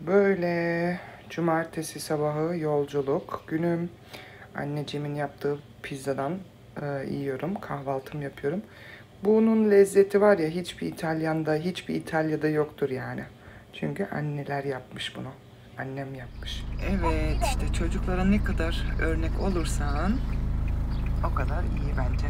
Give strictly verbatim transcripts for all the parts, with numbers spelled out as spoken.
Böyle cumartesi sabahı yolculuk günüm. Anneciğimin yaptığı pizzadan e, yiyorum. Kahvaltım yapıyorum. Bunun lezzeti var ya, hiçbir İtalyan'da, hiçbir İtalya'da yoktur yani. Çünkü anneler yapmış bunu. Annem yapmış. Evet, işte çocuklara ne kadar örnek olursan o kadar iyi bence.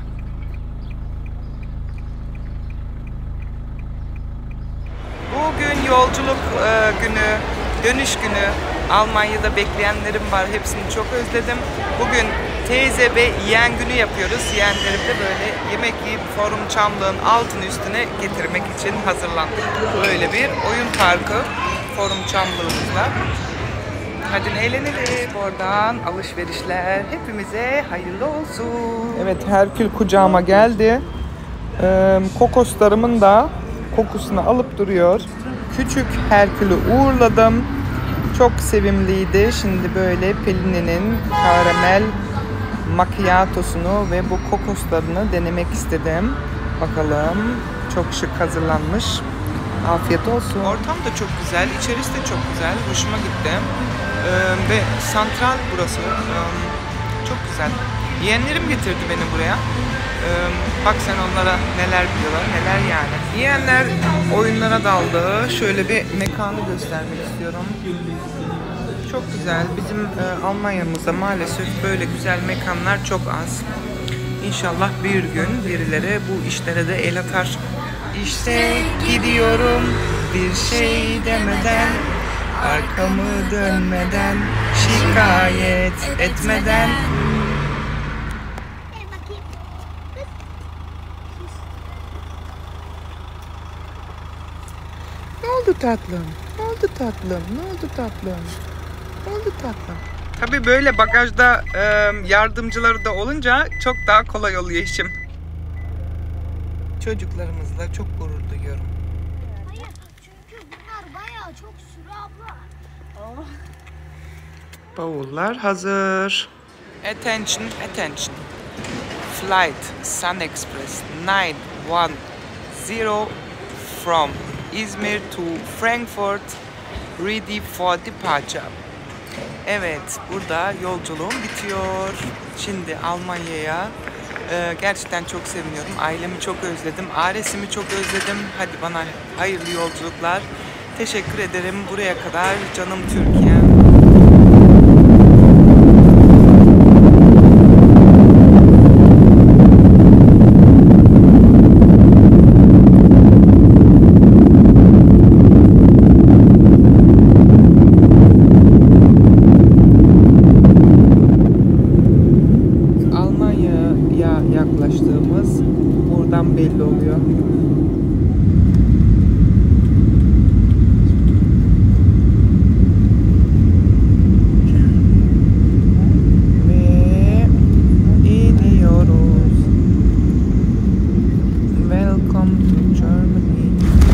Bugün yolculuk e, günü, dönüş günü. Almanya'da bekleyenlerim var. Hepsini çok özledim. Bugün teyze ve yeğen günü yapıyoruz. Yeğenlerimle böyle yemek yiyip Forum Çamlık'ın altın üstüne getirmek için hazırlandık. Böyle bir oyun parkı Forum Çamlık'ımızda. Hadi eğlenelim. Oradan alışverişler hepimize hayırlı olsun. Evet, Herkül kucağıma geldi. Ee, kokoslarımın da kokusunu alıp duruyor. Küçük Herkül'ü uğurladım. Çok sevimliydi. Şimdi böyle Pelin'in karamel macchiatosunu ve bu kokoslarını denemek istedim. Bakalım. Çok şık hazırlanmış. Afiyet olsun. Ortam da çok güzel. İçerisi de çok güzel. Hoşuma gitti. Ee, ve santral burası. Ee, çok güzel. Yeğenlerim getirdi beni buraya. Ee, bak sen onlara neler biliyorlar, neler yani. Yeğenler oyunlara daldı. Şöyle bir mekanı göstermek istiyorum. Çok güzel. Bizim e, Almanya'mızda maalesef böyle güzel mekanlar çok az. İnşallah bir gün birileri bu işlere de el atar. İşte gidiyorum bir şey demeden, arkamı dönmeden, şikayet etmeden. Ne oldu tatlım? Ne oldu tatlım? Ne oldu tatlım? Ne oldu tatlım? Tabii böyle bagajda e, yardımcıları da olunca çok daha kolay oluyor işim. Çocuklarımızla çok gurur duyuyorum. Hayır, çünkü bunlar bayağı çok sürü abla. Oh. Bavullar hazır. Attention, attention. Flight Sun Express nine one zero from İzmir to Frankfurt ready for departure. Evet, burada yolculuğum bitiyor. Şimdi Almanya'ya e, gerçekten çok seviniyorum. Ailemi çok özledim. Ailesimi çok özledim. Hadi bana hayırlı yolculuklar. Teşekkür ederim. Buraya kadar canım Türkiye. Yaklaştığımız buradan belli oluyor. Ve iniyoruz. Welcome to Germany.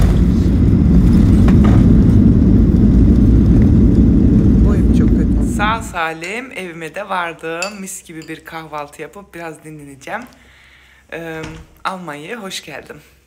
Bu ev çok kötü. Sağ salim evime de vardım. Mis gibi bir kahvaltı yapıp biraz dinleneceğim. Ee, Almanya'ya hoş geldin.